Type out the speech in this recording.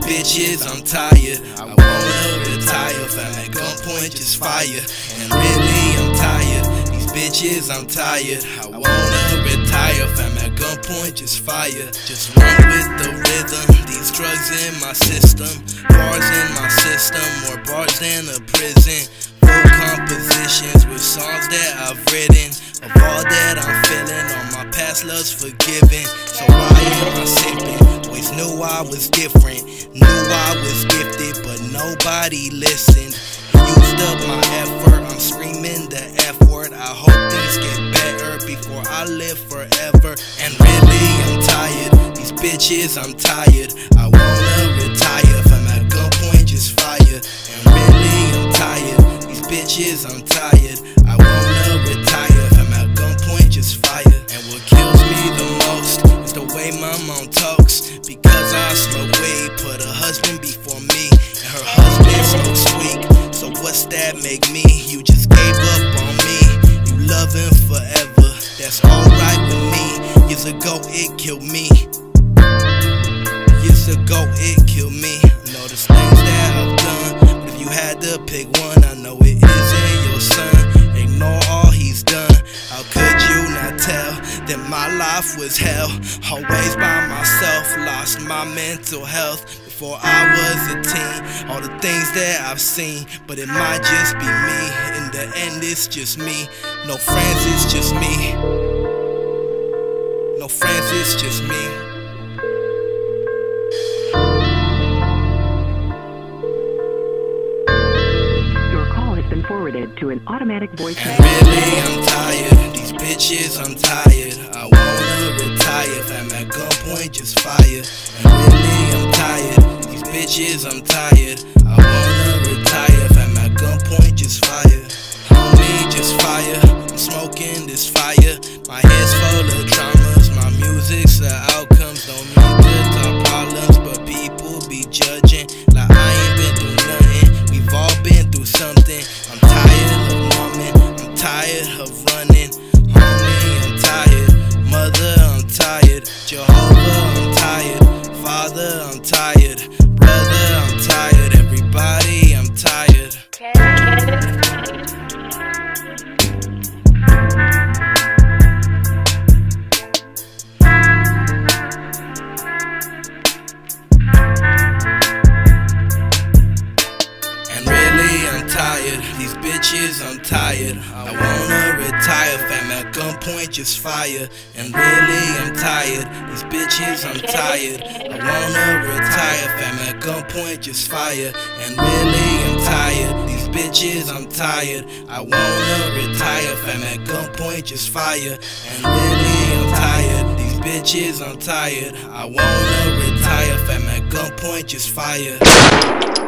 bitches, I'm tired. I wanna retire, fam, at gunpoint, just fire. And really, I'm tired. These bitches, I'm tired. I wanna retire, fam, at gunpoint, just fire. Just run with the rhythm. These drugs in my system, bars in my system, more bars than a prison. Full compositions with songs that I've written. Of all that I'm feeling, all my past love's forgiven. So why am I sipping? Always knew I was different, knew I was gifted, but nobody listened. Used up my effort, I'm screaming the F word. I hope things get better before I live forever. And really, I'm tired. These bitches, I'm tired. I wanna retire, fam, at gunpoint, just fire. And really, I'm tired. These bitches, I'm tired. I wanna retire, fam, at gunpoint, just fire. And what kills me the most is the way my mom talks. Because I smoke weed, put her husband before me, and her husband smokes weed. So what's that make me? You just gave up on me. You love him forever, that's alright with me. Years ago it killed me. Years ago it killed me. I know there's things that I've done, but if you had to pick one, I know it isn't your son. Ignore all he's done. How could you not tell that my life was hell? Always by myself, lost my mental health before I was a teen. All the things that I've seen, but it might just be me. In the end, it's just me. No friends, it's just me. No friends, it's just me. Your call has been forwarded to an automatic voice. And really, I'm tired. These bitches, I'm tired. I wanna retire, fam, at gunpoint, just fire. And really, I'm tired. These bitches, I'm tired. I wanna retire, fam, at gunpoint, just fire. Homie, just fire. I'm smoking this fire. My head's full of traumas. My music's the outcomes. Don't mean to talk problems, but people be judging like I ain't been through nothing. We've all been through something. I'm tired of numbing. I'm tired of running. Homie, I'm tired. Mother, I'm tired. Jehovah, I'm tired. Father, I'm tired. Brother, I'm tired. Everybody, I'm tired. And really, I'm tired. These bitches, I'm tired. I wanna retire, fam, at gunpoint, just fire. And really, I'm tired. These bitches, I'm tired. I wanna retire, fam, at gunpoint, just fire. And really, I'm tired. These bitches, I'm tired. I wanna retire, fam, at gunpoint, just fire. And really, I'm tired. These bitches, I'm tired. I wanna retire, fam, at gunpoint, just fire.